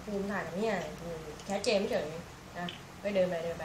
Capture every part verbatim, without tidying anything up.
ภูมิถ่ายกับเนี่ยแค่เจมเฉยนะไปเดินไปเดินไป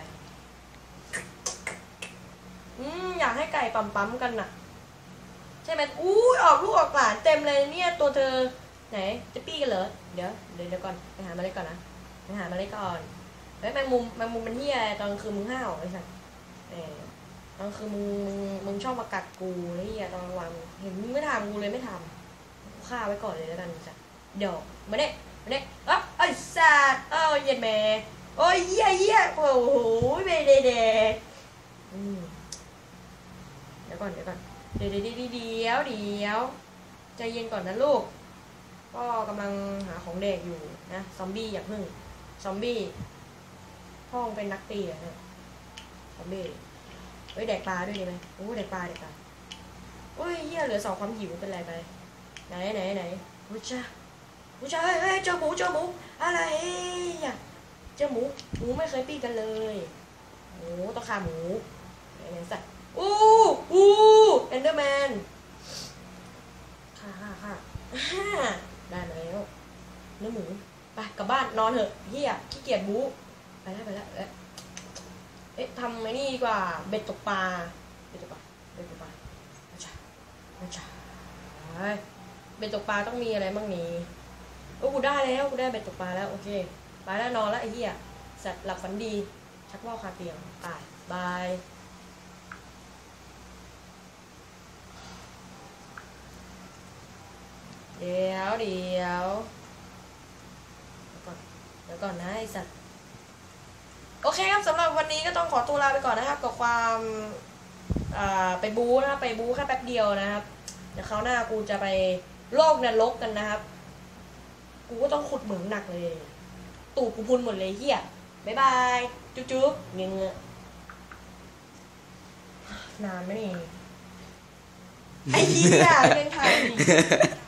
อืมอยากให้ไก่ปั๊มปั๊มกันน่ะใช่ไหมอู้ออกลูกออกหลานเต็มเลยเนี่ยตัวเธอไหนจะปี้กันเหรอเดี๋ยวเดี๋ยวเดี๋ยวก่อนไปหามาเลยก่อนนะไปหามาเลยก่อนเฮ้ยแมงมุมแมงมุมมันเหี้ยตอนคืนมึงห้าวไอ้สัสเออตอนคืนมึงมึงมึงชอบมากัดกูไอ้เหี้ยตอนกลางวันเห็นมึงไม่ทำกูเลยไม่ทำกูฆ่าไว้ก่อนเลยแล้วกันจ้ะเดี๋ยวมาเนี่ยมาเนี่ยอ๊ะไอ้สัสเอ้าเย็นแม่โอ้ยเหี้ยเหี้ยโอ้โหเบเดเดอืมเดี๋ยวก่อนเดี๋ยวก่อนเดี๋ยวเดี๋ยวเดี๋ยวเดี๋ยวเดี๋ยวใจเย็นก่อนนะลูกก็กำลังหาของเด็กอยู่นะซอมบี้อย่าพึ่งซอมบี้พ่องเป็นนักตีอะเนี่ยซอมบี้เฮ้ยแดกปลาด้วยดีไหมโอ้แดกปลาแดกปลาโอ้ยเหี้ยเหลือสองความหิวเป็นไรไปไหนไหนไหนผู้ชายผู้ชายเฮ้ยเจอหมูเจอหมูอะไรอ่ะเจอหมูหมูไม่เคยปีกันเลยหมูต้องฆ่าหมูไหนไหนสัตว์อู้อู้เอนเดอร์แมนฆ่าฆ่าฆ่าได้มาแล้วเนื้อหมูไปกลับบ้านนอนเถอะเฮียขี้เกียจบู๊ไปแล้วไปแล้วเอ๊ะเอ๊ะทำไอ้นี่ดีกว่าเบ็ดตกปลาเบ็ดตกปลาเบ็ดตกปลาไม่ใช่ไม่ใช่เบ็ดตกปลาต้องมีอะไรบ้างนี้โอ้กูได้แล้วกูได้เบ็ดตกปลาแล้วโอเคไปแล้วนอนแล้วไอ้เหี้ยสัตว์หลับฝันดีชักว่าวคาเตียงตายบายเดี๋ยวเดี๋ยวก่อนเดี๋ยวก่อนนะไอ้สัตว์โอเคครับสำหรับวันนี้ก็ต้องขอตัวลาไปก่อนนะครับกับความไปบู๊นะครับไปบู๊แค่แป๊บเดียวนะครับเดี๋ยวคราวหน้ากูจะไปโลกนรกกันนะครับกูก็ต้องขุดเหมืองหนักเลยตูดกูพุนหมดเลยเฮียบ๊ายบายจุ๊บจุ๊บเงี้ยนานไหมนี่ไอ้เฮียยังไง